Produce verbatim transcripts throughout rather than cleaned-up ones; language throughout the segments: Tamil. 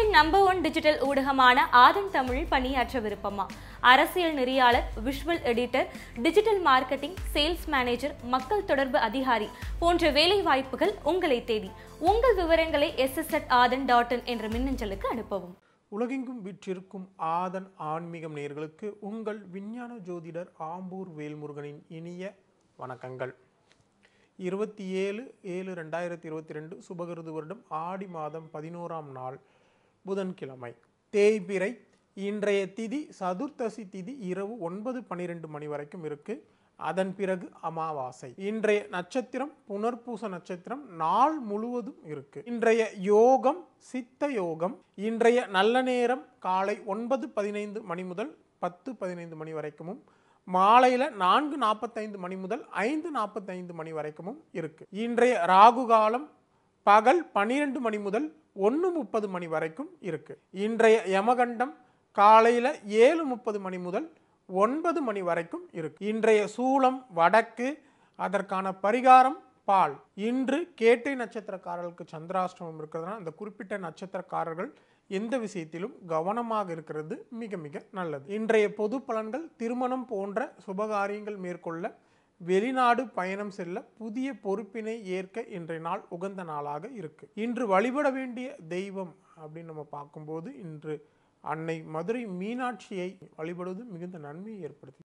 தமிழின் நம்பர் ஒன் டிஜிட்டல் ஊடகமான ஆதன் தமிழில் பணியாற்ற விருப்பமா? அரசியல் நெறியாளர், visual editor, digital marketing, sales manager, மக்கள் தொடர்பு அதிகாரி போன்ற வேலை வாய்ப்புகள் உங்களை தேடி. உங்கள் விவரங்களை S S at Aadhan dot in என்ற மின்னஞ்சலுக்கு அனுப்பவும். உலகெங்கும் விற்றிருக்கும் ஆதன் ஆன்மீகம் நேயர்களுக்கு உங்கள் விஞ்ஞான ஜோதிடர் ஆம்பூர் வேல்முருகனின் இனிய வணக்கங்கள். இருபத்தி ஏழு ஏழு ரெண்டாயிரத்தி இருபத்தி ரெண்டு சுபகிருது வருடம் ஆடி மாதம் பதினோராம் நாள் புதன்கிழமை, தேய்பிறை. இன்றைய திதி சதுர்த்தசி திதி இரவு ஒன்பது பன்னிரெண்டு மணி வரைக்கும் இருக்கு. அதன் பிறகு அமாவாசை. இன்றைய நட்சத்திரம் புனர்பூச நட்சத்திரம், நாள் முழுவதும் இருக்கு. இன்றைய யோகம் சித்த யோகம். இன்றைய நல்ல நேரம் காலை ஒன்பது பதினைந்து மணி முதல் பத்து பதினைந்து மணி வரைக்கும், மாலையில் நான்கு நாற்பத்தைந்து மணி முதல் ஐந்து நாற்பத்தைந்து மணி வரைக்கும் இருக்கு. இன்றைய ராகு காலம் பகல் பன்னிரெண்டு மணி முதல் ஒன்று முப்பது மணி வரைக்கும் இருக்கு. இன்றைய யமகண்டம் காலையில் ஏழு முப்பது மணி முதல் ஒன்பது மணி வரைக்கும் இருக்கு. இன்றைய சூலம் வடக்கு. அதற்கான பரிகாரம் பால். இன்று கேட்டை நட்சத்திரக்காரர்களுக்கு சந்திராஷ்டமம் இருக்கிறதுனால அந்த குறிப்பிட்ட நட்சத்திரக்காரர்கள் எந்த விஷயத்திலும் கவனமாக இருக்கிறது மிக மிக நல்லது. இன்றைய பொது பலன்கள்: திருமணம் போன்ற சுபகாரியங்கள் மேற்கொள்ள, வெளிநாடு பயணம் செல்ல, புதிய பொறுப்பினை ஏற்க இன்றைய நாள் உகந்த நாளாக இருக்கு. இன்று வழிபட வேண்டிய தெய்வம் அப்படின்னு நம்ம பார்க்கும்போது இன்று அன்னை மதுரை மீனாட்சியை வழிபடுவது மிகுந்த நன்மையை ஏற்படுத்தி.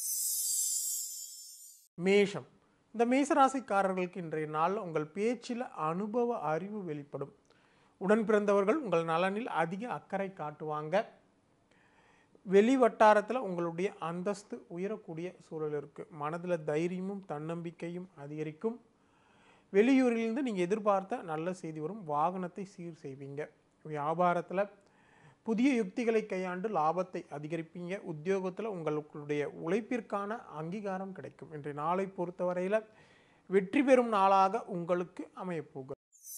மேஷம். இந்த மேசராசிக்காரர்களுக்கு இன்றைய நாள் உங்கள் பேச்சில் அனுபவ அறிவு வெளிப்படும். உடன் பிறந்தவர்கள் உங்கள் நலனில் அதிக அக்கறை காட்டுவாங்க. வெளி வட்டாரத்தில் உங்களுடைய அந்தஸ்து உயரக்கூடிய சூழல் இருக்குது. மனதில் தைரியமும் தன்னம்பிக்கையும் அதிகரிக்கும். வெளியூரிலிருந்து நீங்கள் எதிர்பார்த்த நல்ல செய்தி வரும். வாகனத்தை சீர் செய்வீங்க. வியாபாரத்தில் புதிய யுக்திகளை கையாண்டு லாபத்தை அதிகரிப்பீங்க. உத்தியோகத்தில் உங்களுடைய உழைப்பிற்கான அங்கீகாரம் கிடைக்கும். இன்றைய நாளை பொறுத்தவரையில் வெற்றி பெறும் நாளாக உங்களுக்கு அமையப்போகிறது.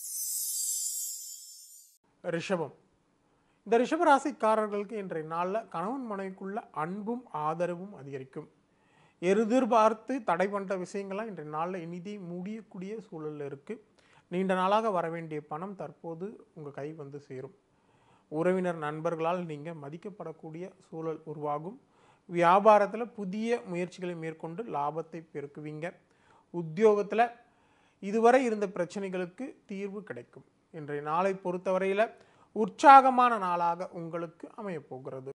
ரிஷபம். இந்த ரிஷபராசிக்காரர்களுக்கு இன்றைய நாளில் கணவன் மனைவிக்குள்ள அன்பும் ஆதரவும் அதிகரிக்கும். எதிர்பார்த்து தடை பண்ணுற விஷயங்கள்லாம் இன்றைய நாளில் இனிதி முடியக்கூடிய சூழலில் இருக்குது. நீண்ட நாளாக வர வேண்டிய பணம் தற்போது உங்கள் கை வந்து சேரும். உறவினர் நண்பர்களால் நீங்கள் மதிக்கப்படக்கூடிய சூழல் உருவாகும். வியாபாரத்தில் புதிய முயற்சிகளை மேற்கொண்டு லாபத்தை பெருக்குவீங்க. உத்தியோகத்தில் இதுவரை இருந்த பிரச்சனைகளுக்கு தீர்வு கிடைக்கும். இன்றைய நாளை பொறுத்தவரையில் உற்சாகமான நாளாக உங்களுக்கு அமையப்போகிறது.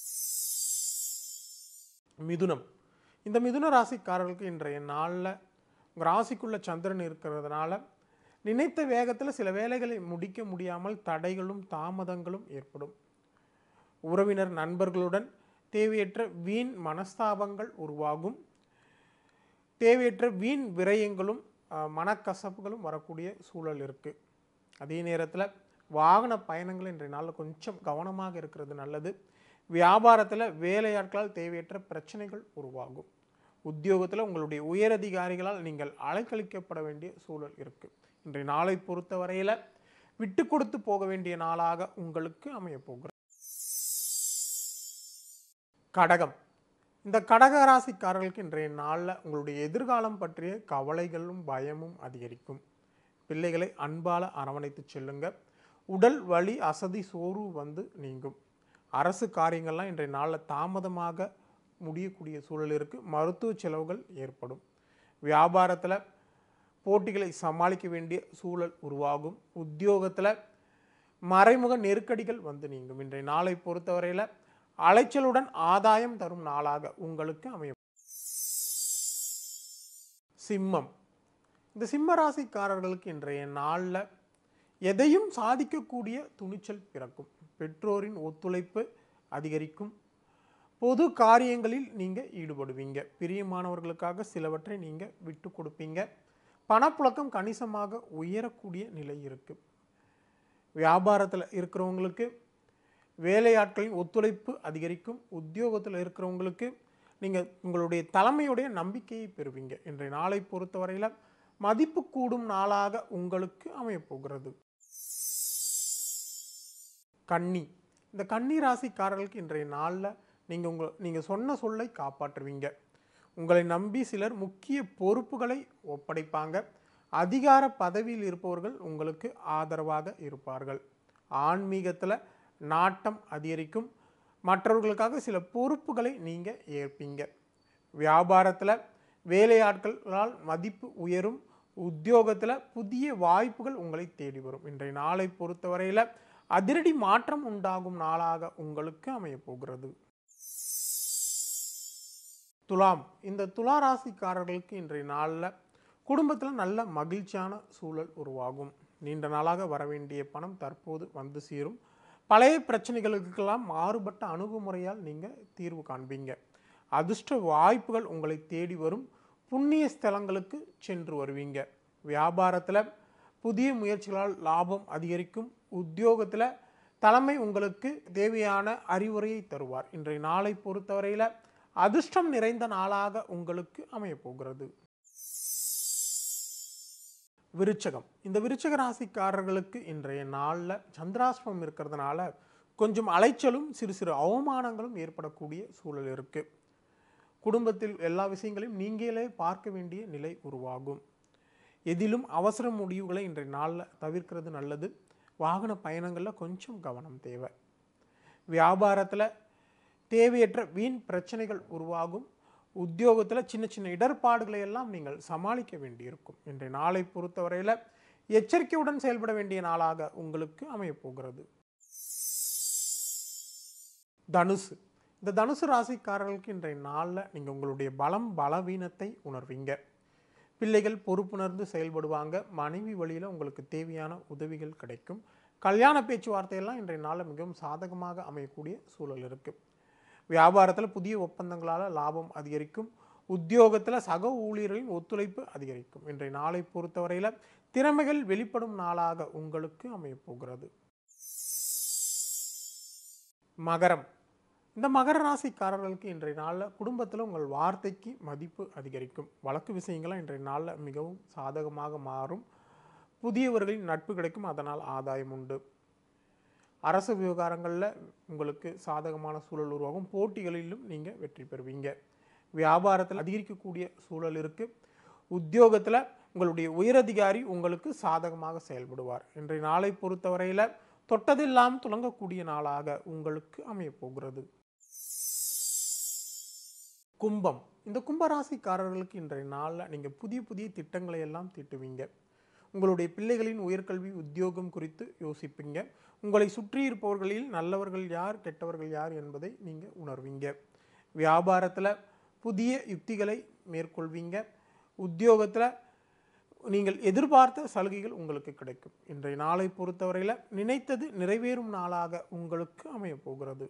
மிதுனம். இந்த மிதுன ராசிக்காரர்களுக்கு இன்றைய நாளில் உங்கள் ராசிக்குள்ள சந்திரன் இருக்கிறதுனால நினைத்த வேகத்தில் சில வேலைகளை முடிக்க முடியாமல் தடைகளும் தாமதங்களும் ஏற்படும். உறவினர் நண்பர்களுடன் தேவையற்ற வீண் மனஸ்தாபங்கள் உருவாகும். தேவையற்ற வீண் விரயங்களும் மனக்கசப்புகளும் வரக்கூடிய சூழல் இருக்குது. அதே நேரத்தில் வாகன பயணங்கள் இன்றைய நாளில் கொஞ்சம் கவனமாக இருக்கிறது நல்லது. வியாபாரத்தில் வேலையாட்களால் தேவையற்ற பிரச்சனைகள் உருவாகும். உத்தியோகத்தில் உங்களுடைய உயரதிகாரிகளால் நீங்கள் அலைக்கழிக்கப்பட வேண்டிய சூழல் இருக்குது. இன்றைய நாளை பொறுத்தவரையில் விட்டு கொடுத்து போக வேண்டிய நாளாக உங்களுக்கு அமையப்போகிறது. கடகம். இந்த கடகராசிக்காரர்களுக்கு இன்றைய நாளில் உங்களுடைய எதிர்காலம் பற்றிய கவலைகளும் பயமும் அதிகரிக்கும். பிள்ளைகளை அன்பால் அரவணைத்து செல்லுங்க. உடல் வலி அசதி சோர்வு வந்து நீங்கும். அரசு காரியங்கள்லாம் இன்றைய நாளில் தாமதமாக முடியக்கூடிய சூழல் இருக்குது. மருத்துவ செலவுகள் ஏற்படும். வியாபாரத்தில் போட்டிகளை சமாளிக்க வேண்டிய சூழல் உருவாகும். உத்தியோகத்தில் மறைமுக நெருக்கடிகள் வந்து நீங்கும். இன்றைய நாளை பொறுத்தவரையில் அலைச்சலுடன் ஆதாயம் தரும் நாளாக உங்களுக்கு அமையும். சிம்மம். இந்த சிம்ம ராசிக்காரர்களுக்கு இன்றைய நாளில் எதையும் சாதிக்கக்கூடிய துணிச்சல் பிறக்கும். பெற்றோரின் ஒத்துழைப்பு அதிகரிக்கும். பொது காரியங்களில் நீங்கள் ஈடுபடுவீங்க. பிரியமானவர்களுக்காக சிலவற்றை நீங்கள் விட்டு கொடுப்பீங்க. பணப்புழக்கம் கணிசமாக உயரக்கூடிய நிலை இருக்குது. வியாபாரத்தில் இருக்கிறவங்களுக்கு வேலையாட்களின் ஒத்துழைப்பு அதிகரிக்கும். உத்தியோகத்தில் இருக்கிறவங்களுக்கு நீங்கள் உங்களுடைய தலைமையுடைய நம்பிக்கையை பெறுவீங்க. இன்றைய நாளை பொறுத்தவரையில் மதிப்பு கூடும் நாளாக உங்களுக்கு அமையப்போகிறது. கன்னி. இந்த கன்னி ராசிக்காரர்களுக்கு இன்றைய நாளில் நீங்கள் உங்கள் நீங்கள் சொன்ன சொல்லை காப்பாற்றுவீங்க. உங்களை நம்பி சிலர் முக்கிய பொறுப்புகளை ஒப்படைப்பாங்க. அதிகார பதவியில் இருப்பவர்கள் உங்களுக்கு ஆதரவாக இருப்பார்கள். ஆன்மீகத்தில் நாட்டம் அதிகரிக்கும். மற்றவர்களுக்காக சில பொறுப்புகளை நீங்கள் ஏற்பீங்க. வியாபாரத்தில் வேலையாட்களால் மதிப்பு உயரும். உத்தியோகத்தில் புதிய வாய்ப்புகள் உங்களை தேடி வரும். இன்றைய நாளை பொறுத்தவரையில் அதிரடி மாற்றம் உண்டாகும் நாளாக உங்களுக்கு அமையப் போகிறது. துலாம். இந்த துலா ராசிக்காரர்களுக்கு இன்றைய நாளில் குடும்பத்தில் நல்ல மகிழ்ச்சியான சூழல் உருவாகும். நீண்ட நாளாக வரவேண்டிய பணம் தற்போது வந்து சேரும். பழைய பிரச்சனைகளுக்கெல்லாம் மாறுபட்ட அணுகுமுறையால் நீங்கள் தீர்வு காண்பீங்க. அதிர்ஷ்ட வாய்ப்புகள் உங்களை தேடி வரும். புண்ணிய ஸ்தலங்களுக்கு சென்று வருவீங்க. வியாபாரத்தில் புதிய முயற்சிகளால் லாபம் அதிகரிக்கும். உத்தியோகத்தில் தலைமை உங்களுக்கு தேவையான அறிவுரையை தருவார். இன்றைய நாளை பொறுத்தவரையில் அதிர்ஷ்டம் நிறைந்த நாளாக உங்களுக்கு அமையப் போகிறது. விருச்சகம். இந்த விருச்சக ராசிக்காரர்களுக்கு இன்றைய நாளில் சந்திராஷ்டமம் இருக்கிறதுனால கொஞ்சம் அலைச்சலும் சிறு சிறு அவமானங்களும் ஏற்படக்கூடிய சூழல் இருக்குது. குடும்பத்தில் எல்லா விஷயங்களையும் நீங்களே பார்க்க வேண்டிய நிலை உருவாகும். எதிலும் அவசர முடிவுகளை இன்றைய நாளில் தவிர்க்கிறது நல்லது. வாகன பயணங்களில் கொஞ்சம் கவனம் தேவை. வியாபாரத்தில் தேவையற்ற வீண் பிரச்சனைகள் உருவாகும். உத்தியோகத்தில் சின்ன சின்ன இடர்பாடுகளை எல்லாம் நீங்கள் சமாளிக்க வேண்டியிருக்கும். இன்றைய நாளை பொறுத்தவரையில் எச்சரிக்கையுடன் செயல்பட வேண்டிய நாளாக உங்களுக்கு அமையப் போகிறது. தனுசு. இந்த தனுசு ராசிக்காரர்களுக்கு இன்றைய நாளில் நீங்கள் உங்களுடைய பலம் பலவீனத்தை உணர்வீங்க. பிள்ளைகள் பொறுப்புணர்ந்து செயல்படுவாங்க. மனைவி வழியில் உங்களுக்கு தேவையான உதவிகள் கிடைக்கும். கல்யாண பேச்சுவார்த்தையெல்லாம் இன்றைய நாளில் மிகவும் சாதகமாக அமையக்கூடிய சூழல் இருக்குது. வியாபாரத்தில் புதிய ஒப்பந்தங்களால் லாபம் அதிகரிக்கும். உத்தியோகத்தில் சக ஊழியர்களின் ஒத்துழைப்பு அதிகரிக்கும். இன்றைய நாளை பொறுத்தவரையில் திறமைகள் வெளிப்படும் நாளாக உங்களுக்கு அமையப் போகிறது. மகரம். இந்த மகர ராசிக்காரர்களுக்கு இன்றைய நாளில் குடும்பத்தில் உங்கள் வார்த்தைக்கு மதிப்பு அதிகரிக்கும். வழக்கு விஷயங்கள்லாம் இன்றைய நாளில் மிகவும் சாதகமாக மாறும். புதியவர்களின் நட்பு கிடைக்கும். அதனால் ஆதாயம் உண்டு. அரசு விவகாரங்களில் உங்களுக்கு சாதகமான சூழல் உருவாகும். போட்டிகளிலும் நீங்கள் வெற்றி பெறுவீங்க. வியாபாரத்தில் அதிகரிக்கக்கூடிய சூழல் இருக்குது. உத்தியோகத்தில் உங்களுடைய உயரதிகாரி உங்களுக்கு சாதகமாக செயல்படுவார். இன்றைய நாளை பொறுத்தவரையில் தொட்டதெல்லாம் துலங்கக்கூடிய நாளாக உங்களுக்கு அமையப் போகிறது. கும்பம். இந்த கும்பராசிக்காரர்களுக்கு இன்றைய நாளில் நீங்கள் புதிய புதிய திட்டங்களை எல்லாம் தீட்டுவீங்க. உங்களுடைய பிள்ளைகளின் உயர்கல்வி உத்தியோகம் குறித்து யோசிப்பீங்க. உங்களை சுற்றி இருப்பவர்களில் நல்லவர்கள் யார் கெட்டவர்கள் யார் என்பதை நீங்கள் உணர்வீங்க. வியாபாரத்தில் புதிய யுக்திகளை மேற்கொள்வீங்க. உத்தியோகத்தில் நீங்கள் எதிர்பார்த்த சலுகைகள் உங்களுக்கு கிடைக்கும். இன்றைய நாளை பொறுத்தவரையில் நினைத்தது நிறைவேறும் நாளாக உங்களுக்கு அமையப் போகிறது.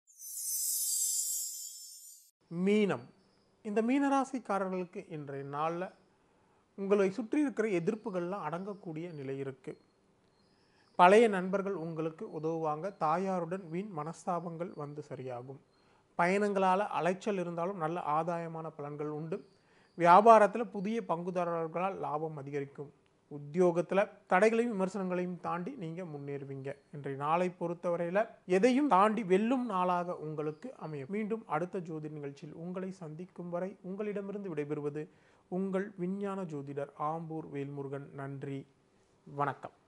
மீனம். இந்த மீனராசிக்காரர்களுக்கு இன்றைய நாளில் உங்களை சுற்றி இருக்கிற எதிர்ப்புகள்லாம் அடங்கக்கூடிய நிலை இருக்குது. பழைய நண்பர்கள் உங்களுக்கு உதவுவாங்க. தாயாருடன் வீண் மனஸ்தாபங்கள் வந்து சரியாகும். பயணங்களால் அலைச்சல் இருந்தாலும் நல்ல ஆதாயமான பலன்கள் உண்டு. வியாபாரத்தில் புதிய பங்குதாரர்களால் லாபம் அதிகரிக்கும். உத்தியோகத்தில் தடைகளையும் விமர்சனங்களையும் தாண்டி நீங்கள் முன்னேறுவீங்க. இன்றைய நாளை பொறுத்தவரையில் எதையும் தாண்டி வெல்லும் நாளாக உங்களுக்கு அமையும். மீண்டும் அடுத்த ஜோதிட நிகழ்ச்சியில் உங்களை சந்திக்கும் வரை உங்களிடமிருந்து விடைபெறுவது உங்கள் விஞ்ஞான ஜோதிடர் ஆம்பூர் வேல்முருகன். நன்றி, வணக்கம்.